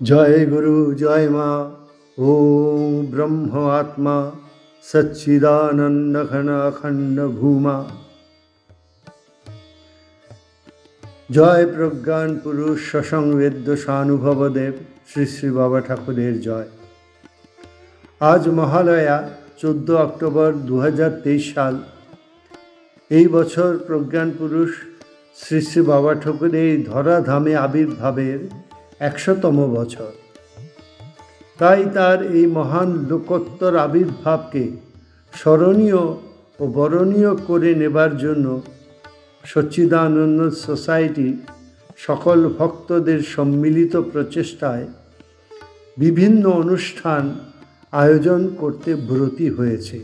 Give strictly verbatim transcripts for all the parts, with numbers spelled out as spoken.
जय गुरु जय माँ ओम ब्रह्म आत्मा सच्चिदानंद घन अखंड भूमा। जय प्रज्ञान पुरुष ससंवेद्य सानुभव देव श्री श्री बाबा ठाकुरेर जय। आज महालया चौदह अक्टोबर दो हज़ार तेईस साल। এই বছর প্রজ্ঞান পুরুষ শ্রী শ্রী বাবা ঠাকুরের এই ধরাধামে আবির্ভাবের একশোতম বছর। তাই তার এই মহান লোকোত্তর আবির্ভাবকে স্মরণীয় ও বরণীয় করে নেবার জন্য সচ্চিদানন্দ সোসাইটি সকল ভক্তদের সম্মিলিত প্রচেষ্টায় বিভিন্ন অনুষ্ঠান আয়োজন করতে ব্রতী হয়েছে।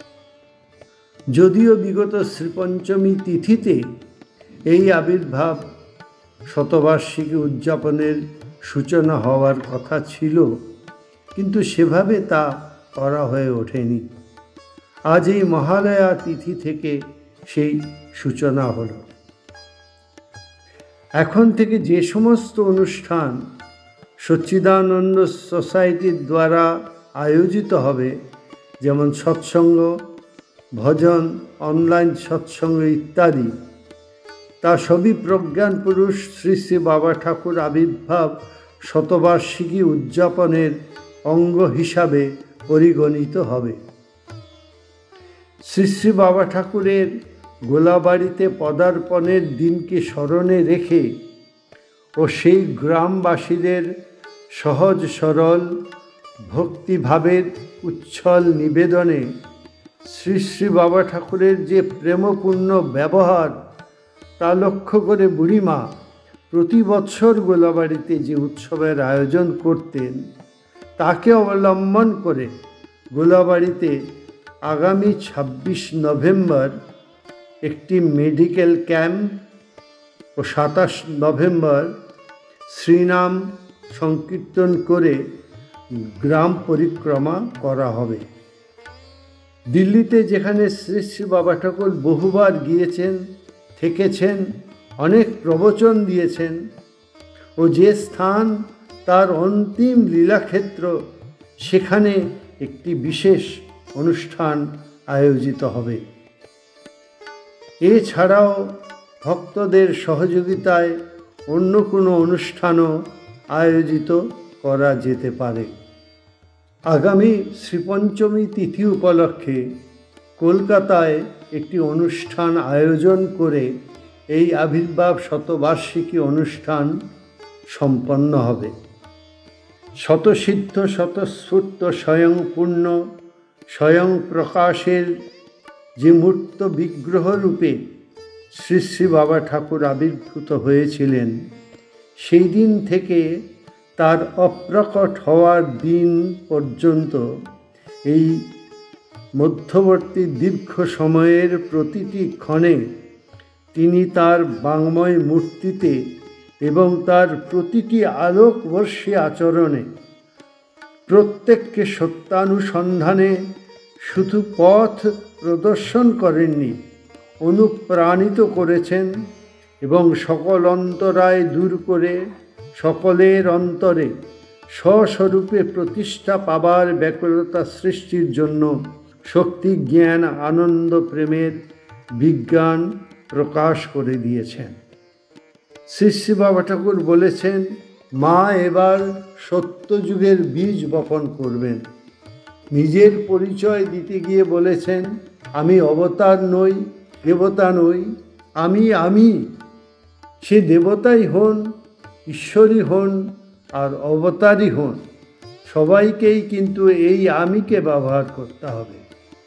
যদিও বিগত শ্রীপঞ্চমী তিথিতে এই আবির্ভাব শতবার্ষিকী উদযাপনের সূচনা হওয়ার কথা ছিল, কিন্তু সেভাবে তা করা হয়ে ওঠেনি। আজ এই মহালয়া তিথি থেকে সেই সূচনা হলো। এখন থেকে যে সমস্ত অনুষ্ঠান সচ্চিদানন্দ সোসাইটির দ্বারা আয়োজিত হবে, যেমন সৎসঙ্গ, ভজন, অনলাইন সৎসঙ্গ ইত্যাদি, তা সবই প্রজ্ঞান পুরুষ শ্রী শ্রী বাবা ঠাকুর আবির্ভাব শতবার্ষিকী উদযাপনের অঙ্গ হিসাবে পরিগণিত হবে। শ্রী শ্রী বাবা ঠাকুরের গোলাবাড়িতে পদার্পণের দিনকে স্মরণে রেখে ও সেই গ্রামবাসীদের সহজ সরল ভক্তিভাবের উচ্ছল নিবেদনে শ্রী শ্রী বাবা ঠাকুরের যে প্রেমপূর্ণ ব্যবহার তা লক্ষ্য করে বুড়িমা প্রতি বৎসর গোলাবাড়িতে যে উৎসবের আয়োজন করতেন, তাকে অবলম্বন করে গোলাবাড়িতে আগামী ছাব্বিশ নভেম্বর একটি মেডিকেল ক্যাম্প ও সাতাশ নভেম্বর শ্রীনাম সংকীর্তন করে গ্রাম পরিক্রমা করা হবে। দিল্লিতে যেখানে শ্রী শ্রী বাবা ঠাকুর বহুবার গিয়েছেন, থেকেছেন, অনেক প্রবচন দিয়েছেন ও যে স্থান তার অন্তিম লীলাক্ষেত্র, সেখানে একটি বিশেষ অনুষ্ঠান আয়োজিত হবে। এছাড়াও ভক্তদের সহযোগিতায় অন্য কোনো অনুষ্ঠানও আয়োজিত করা যেতে পারে। আগামী শ্রীপঞ্চমী তিথি উপলক্ষে কলকাতায় একটি অনুষ্ঠান আয়োজন করে এই আবির্ভাব শতবার্ষিকী অনুষ্ঠান সম্পন্ন হবে। শতসিদ্ধ শতস্ফূর্ত স্বয়ংপূর্ণ স্বয়ং প্রকাশের যে মূর্ত বিগ্রহ রূপে শ্রী শ্রী বাবা ঠাকুর আবির্ভূত হয়েছিলেন, সেই দিন থেকে তার অপ্রকট হওয়ার দিন পর্যন্ত এই মধ্যবর্তী দীর্ঘ সময়ের প্রতিটি ক্ষণে তিনি তার বাংময় মূর্তিতে এবং তার প্রতিটি আলোকবর্ষী আচরণে প্রত্যেককে সত্যানুসন্ধানে শুধু পথ প্রদর্শন করেননি, অনুপ্রাণিত করেছেন এবং সকল অন্তরায় দূর করে সকলের অন্তরে স্বস্বরূপে প্রতিষ্ঠা পাবার ব্যাকুলতা সৃষ্টির জন্য শক্তি, জ্ঞান, আনন্দ, প্রেমের বিজ্ঞান প্রকাশ করে দিয়েছেন। শ্রী শ্রী বাবা ঠাকুর বলেছেন, মা এবার সত্যযুগের বীজ বপন করবেন। নিজের পরিচয় দিতে গিয়ে বলেছেন, আমি অবতার নই, দেবতা নই, আমি আমি। সে দেবতাই হন, ঈশ্বরই হন আর অবতারই হন, সবাইকেই কিন্তু এই আমিকে ব্যবহার করতে হবে।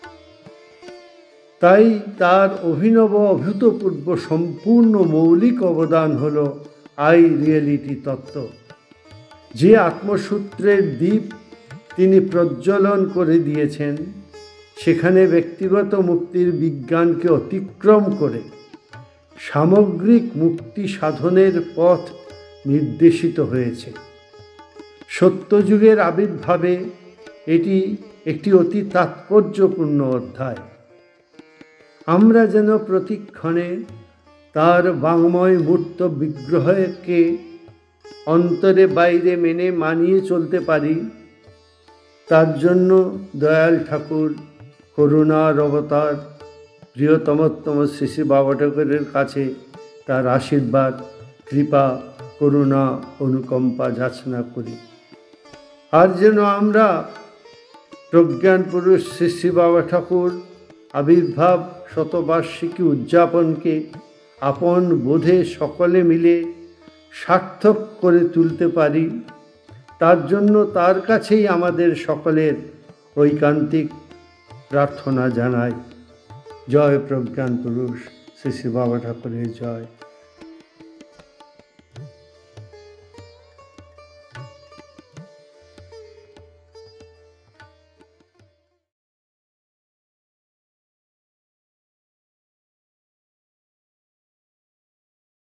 তাই তার অভিনব অভূতপূর্ব সম্পূর্ণ মৌলিক অবদান হল আই রিয়েলিটি তত্ত্ব। যে আত্মসূত্রের দ্বীপ তিনি প্রজ্বলন করে দিয়েছেন, সেখানে ব্যক্তিগত মুক্তির বিজ্ঞানকে অতিক্রম করে সামগ্রিক মুক্তি সাধনের পথ নির্দেশিত হয়েছে। সত্যযুগের আবির্ভাবে এটি একটি অতি তাৎপর্যপূর্ণ অধ্যায়। আমরা যেন প্রতিক্ষণে তার বাংময় মূর্ত বিগ্রহকে অন্তরে বাইরে মেনে মানিয়ে চলতে পারি, তার জন্য দয়াল ঠাকুর করুণার অবতার প্রিয়তমোত্তম শ্রী শ্রী বাবা ঠাকুরের কাছে তার আশীর্বাদ, কৃপা, করুণা, অনুকম্পা যাচনা করি। আর যেন আমরা প্রজ্ঞান পুরুষ শ্রী শ্রী বাবা ঠাকুর আবির্ভাব শতবার্ষিকী উদযাপনকে আপন বোধে সকলে মিলে সার্থক করে তুলতে পারি, তার জন্য তার কাছেই আমাদের সকলের ঐকান্তিক প্রার্থনা জানাই। জয় প্রজ্ঞান পুরুষ শ্রী শ্রী বাবা ঠাকুরের জয়।